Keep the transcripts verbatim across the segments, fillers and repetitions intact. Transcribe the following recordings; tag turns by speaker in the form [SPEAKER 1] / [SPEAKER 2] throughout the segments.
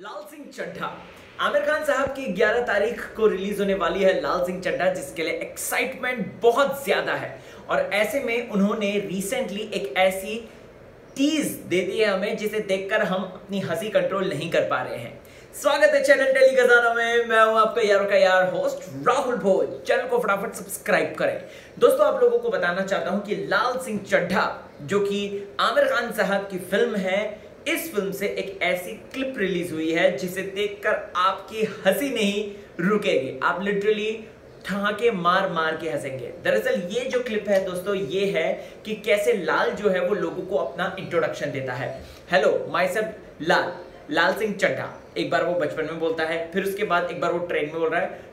[SPEAKER 1] लाल सिंह चड्ढा। आमिर खान साहब की ग्यारह तारीख को रिलीज होने वाली है लाल सिंह चड्ढा, जिसके लिए एक्साइटमेंट बहुत ज्यादा है। और ऐसे में उन्होंने रिसेंटली एक ऐसी टीज दे दी है हमें जिसे देखकर हम अपनी हंसी कंट्रोल नहीं कर पा रहे हैं। स्वागत है चैनल टेली खजाना में। मैं हूं आपका यारों का यार होस्ट राहुल भोज। चैनल को फटाफट सब्सक्राइब करें। दोस्तों, आप लोगों को बताना चाहता हूं कि लाल सिंह चड्ढा जो कि आमिर खान साहब की फिल्म है, इस फिल्म से एक ऐसी क्लिप रिलीज हुई है जिसे देखकर आपकी हंसी नहीं रुकेगी। आप लिटरली ठहाके मार मार के हंसेंगे। दरअसल ये जो क्लिप है दोस्तों, ये है कि कैसे लाल जो है वो लोगों को अपना इंट्रोडक्शन देता है। Hello, myself Lal Lal Singh Chaddha. एक बार वो बचपन में बोलता है, फिर उसके बाद एक बार वो ट्रेन में बोल रहा है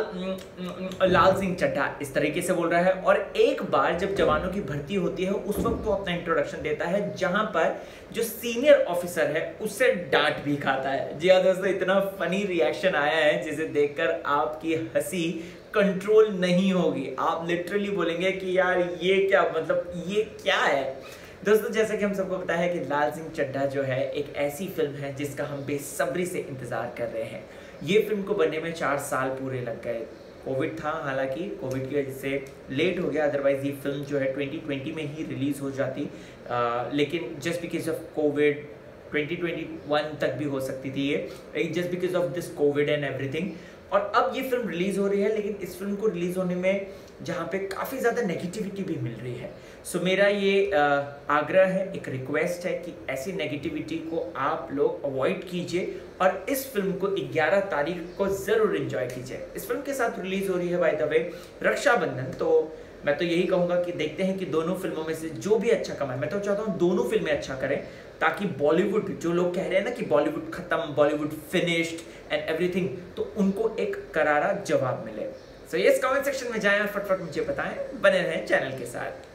[SPEAKER 1] लाल लाल सिंह चड्ढा, इस तरीके से बोल रहा है। और एक बार जब जवानों की भर्ती होती है उस वक्त वो अपना इंट्रोडक्शन देता है, जहां पर जो सीनियर ऑफिसर है उससे डांट भी खाता है। जी हाँ दोस्तों, इतना फनी रिएक्शन आया है जिसे देखकर आपकी हंसी कंट्रोल नहीं होगी। आप लिटरली बोलेंगे कि यार ये क्या, मतलब ये क्या है। दोस्तों, जैसे कि हम सबको पता है कि लाल सिंह चड्ढा जो है एक ऐसी फिल्म है जिसका हम बेसब्री से इंतजार कर रहे हैं। ये फिल्म को बनने में चार साल पूरे लग गए। कोविड था, हालांकि कोविड की वजह से लेट हो गया, अदरवाइज ये फिल्म जो है ट्वेंटी ट्वेंटी में ही रिलीज हो जाती, आ, लेकिन just because of Covid twenty twenty one तक भी हो सकती थी ये, just because of this Covid and everything. और अब ये फिल्म रिलीज हो रही है, लेकिन इस फिल्म को रिलीज होने में जहाँ पे काफ़ी ज़्यादा नेगेटिविटी भी मिल रही है। सो so, मेरा ये आग्रह है, एक रिक्वेस्ट है कि ऐसी नेगेटिविटी को आप लोग अवॉइड कीजिए और इस फिल्म को ग्यारह तारीख को ज़रूर एंजॉय कीजिए। इस फिल्म के साथ रिलीज हो रही है बाय द वे रक्षाबंधन। तो मैं तो यही कहूँगा कि देखते हैं कि दोनों फिल्मों में से जो भी अच्छा कमाए। मैं तो चाहता हूँ दोनों फिल्में अच्छा करें, ताकि बॉलीवुड, जो लोग कह रहे हैं ना कि बॉलीवुड खत्म, बॉलीवुड फिनिश्ड एंड एवरीथिंग, तो उनको एक करारा जवाब मिले। सो यस, कमेंट सेक्शन में जाएं और फटफट मुझे बताएं। बने रहें चैनल के साथ।